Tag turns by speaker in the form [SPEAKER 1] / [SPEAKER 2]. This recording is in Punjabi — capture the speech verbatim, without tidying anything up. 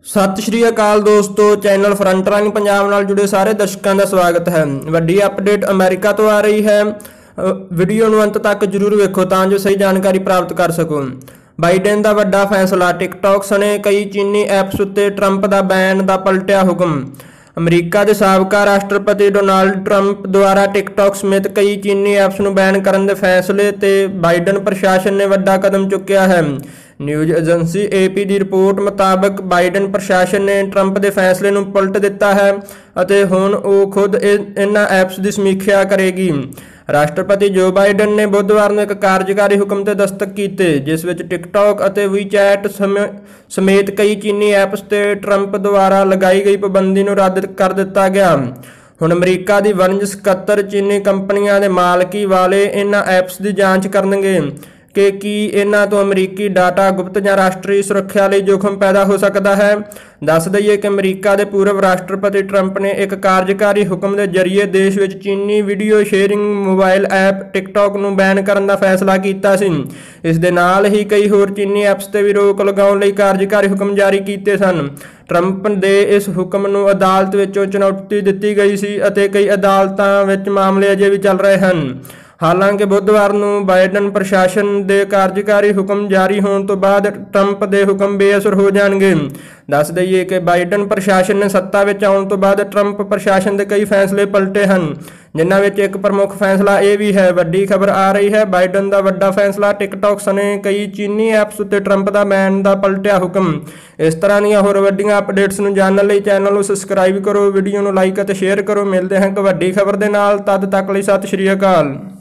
[SPEAKER 1] ਸਤਿ ਸ਼੍ਰੀ ਅਕਾਲ ਦੋਸਤੋ, ਚੈਨਲ ਫਰੰਟ ਲਾਈਨ ਪੰਜਾਬ ਨਾਲ ਜੁੜੇ ਸਾਰੇ ਦਰਸ਼ਕਾਂ ਦਾ ਸਵਾਗਤ ਹੈ। ਵੱਡੀ ਅਪਡੇਟ ਅਮਰੀਕਾ ਤੋਂ ਆ ਰਹੀ ਹੈ। ਵੀਡੀਓ ਨੂੰ ਅੰਤ ਤੱਕ ਜਰੂਰ ਵੇਖੋ ਤਾਂ ਜੋ ਸਹੀ ਜਾਣਕਾਰੀ ਪ੍ਰਾਪਤ ਕਰ ਸਕੋ। ਬਾਈਡਨ ਦਾ ਵੱਡਾ ਫੈਸਲਾ, ਟਿਕਟੌਕ ਸਣੇ ਕਈ ਚੀਨੀ ਐਪਸ ਉੱਤੇ ਟਰੰਪ ਦਾ ਬੈਨ ਦਾ ਪਲਟਿਆ ਹੁਕਮ। ਅਮਰੀਕਾ ਦੇ ਸਾਬਕਾ ਰਾਸ਼ਟਰਪਤੀ ਡੋਨਾਲਡ ਟਰੰਪ ਦੁਆਰਾ ਟਿਕਟੌਕ ਸਮੇਤ ਕਈ ਚੀਨੀ ਐਪਸ ਨੂੰ ਬੈਨ ਕਰਨ ਦੇ ਫੈਸਲੇ ਤੇ ਬਾਈਡਨ ਪ੍ਰਸ਼ਾਸਨ ਨੇ ਵੱਡਾ ਕਦਮ ਚੁੱਕਿਆ ਹੈ। ਨਿਊਜ਼ ਏਜੰਸੀ ਏ ਪੀ ਦੀ ਰਿਪੋਰਟ ਮੁਤਾਬਕ ਬਾਈਡਨ ਪ੍ਰਸ਼ਾਸਨ ਨੇ ਟਰੰਪ ਦੇ ਫੈਸਲੇ ਨੂੰ ਪਲਟ ਦਿੱਤਾ ਹੈ ਅਤੇ ਹੁਣ ਉਹ ਖੁਦ ਇਹਨਾਂ ਐਪਸ ਦੀ ਸਮੀਖਿਆ ਕਰੇਗੀ। ਰਾਸ਼ਟਰਪਤੀ ਜੋ ਬਾਈਡਨ ਨੇ ਬੁੱਧਵਾਰ ਨੂੰ ਇੱਕ ਕਾਰਜਕਾਰੀ ਹੁਕਮ ਤੇ ਦਸਤਖਤ ਕੀਤੇ, ਜਿਸ ਵਿੱਚ ਟਿਕਟੌਕ ਅਤੇ ਵੀਚੈਟ ਸਮੇਤ ਕਈ ਚੀਨੀ ਐਪਸ ਤੇ ਟਰੰਪ ਦੁਆਰਾ ਲਗਾਈ ਗਈ ਪਾਬੰਦੀ ਨੂੰ ਰੱਦ ਕਰ ਦਿੱਤਾ ਗਿਆ। ਹੁਣ ਅਮਰੀਕਾ ਦੀ ਵਣਜ ਸਕੱਤਰ ਚੀਨੀ ਕੰਪਨੀਆਂ ਦੇ ਮਾਲਕੀ ਵਾਲੇ ਇਹਨਾਂ ਐਪਸ ਦੀ ਜਾਂਚ ਕਰਨਗੇ ਕਿ ਕੀ ਇਹਨਾਂ ਤੋਂ ਅਮਰੀਕੀ ਡਾਟਾ ਗੁਪਤ ਜਾਂ ਰਾਸ਼ਟਰੀ ਸੁਰੱਖਿਆ ਲਈ ਜੋਖਮ ਪੈਦਾ ਹੋ ਸਕਦਾ ਹੈ। ਦੱਸ ਦਈਏ ਕਿ ਅਮਰੀਕਾ ਦੇ ਪੂਰਵ ਰਾਸ਼ਟਰਪਤੀ ਟਰੰਪ ਨੇ ਇੱਕ ਕਾਰਜਕਾਰੀ ਹੁਕਮ ਦੇ ਜ਼ਰੀਏ ਦੇਸ਼ ਵਿੱਚ ਚੀਨੀ video sharing mobile app TikTok ਨੂੰ ਬੈਨ ਕਰਨ ਦਾ ਫੈਸਲਾ ਕੀਤਾ ਸੀ। ਇਸ ਦੇ ਨਾਲ ਹੀ ਕਈ ਹੋਰ ਚੀਨੀ ਐਪਸ ਤੇ ਵੀ ਰੋਕ ਲਗਾਉਣ ਲਈ ਕਾਰਜਕਾਰੀ ਹੁਕਮ ਜਾਰੀ ਕੀਤੇ ਸਨ। ਟਰੰਪ ਦੇ ਇਸ ਹੁਕਮ ਨੂੰ ਅਦਾਲਤ ਵਿੱਚੋਂ ਚੁਣੌਤੀ ਦਿੱਤੀ ਗਈ ਸੀ ਅਤੇ ਕਈ ਅਦਾਲਤਾਂ ਵਿੱਚ ਮਾਮਲੇ ਅਜੇ ਵੀ ਚੱਲ ਰਹੇ ਹਨ। ਹਾਲਾਂਕਿ ਬੁੱਧਵਾਰ ਨੂੰ ਬਾਈਡਨ ਪ੍ਰਸ਼ਾਸਨ ਦੇ ਕਾਰਜਕਾਰੀ ਹੁਕਮ ਜਾਰੀ ਹੋਣ ਤੋਂ ਬਾਅਦ ਟਰੰਪ ਦੇ ਹੁਕਮ ਬੇਅਸਰ ਹੋ ਜਾਣਗੇ। ਦੱਸ ਦਈਏ ਕਿ ਬਾਈਡਨ ਪ੍ਰਸ਼ਾਸਨ ਨੇ ਸੱਤਾ ਵਿੱਚ ਆਉਣ ਤੋਂ ਬਾਅਦ ਟਰੰਪ ਪ੍ਰਸ਼ਾਸਨ ਦੇ ਕਈ ਫੈਸਲੇ ਪਲਟੇ ਹਨ, ਜਿਨ੍ਹਾਂ ਵਿੱਚ ਇੱਕ ਪ੍ਰਮੁੱਖ ਫੈਸਲਾ ਇਹ ਵੀ ਹੈ। ਵੱਡੀ ਖਬਰ ਆ ਰਹੀ ਹੈ, ਬਾਈਡਨ ਦਾ ਵੱਡਾ ਫੈਸਲਾ, ਟਿਕਟੌਕ ਸਣੇ ਕਈ ਚੀਨੀ ਐਪਸ ਉੱਤੇ ਟਰੰਪ ਦਾ ਬੈਨ ਦਾ ਪਲਟਿਆ ਹੁਕਮ। ਇਸ ਤਰ੍ਹਾਂ ਦੀਆਂ ਹੋਰ ਵੱਡੀਆਂ ਅਪਡੇਟਸ ਨੂੰ ਜਾਣਨ ਲਈ ਚੈਨਲ ਨੂੰ ਸਬਸਕ੍ਰਾਈਬ ਕਰੋ, ਵੀਡੀਓ ਨੂੰ ਲਾਈਕ ਅਤੇ ਸ਼ੇਅਰ ਕਰੋ। ਮਿਲਦੇ ਹਾਂ ਇੱਕ ਵੱਡੀ ਖਬਰ ਦੇ ਨਾਲ, ਤਦ ਤੱਕ ਲਈ ਸਤਿ ਸ਼੍ਰੀ ਅਕਾਲ।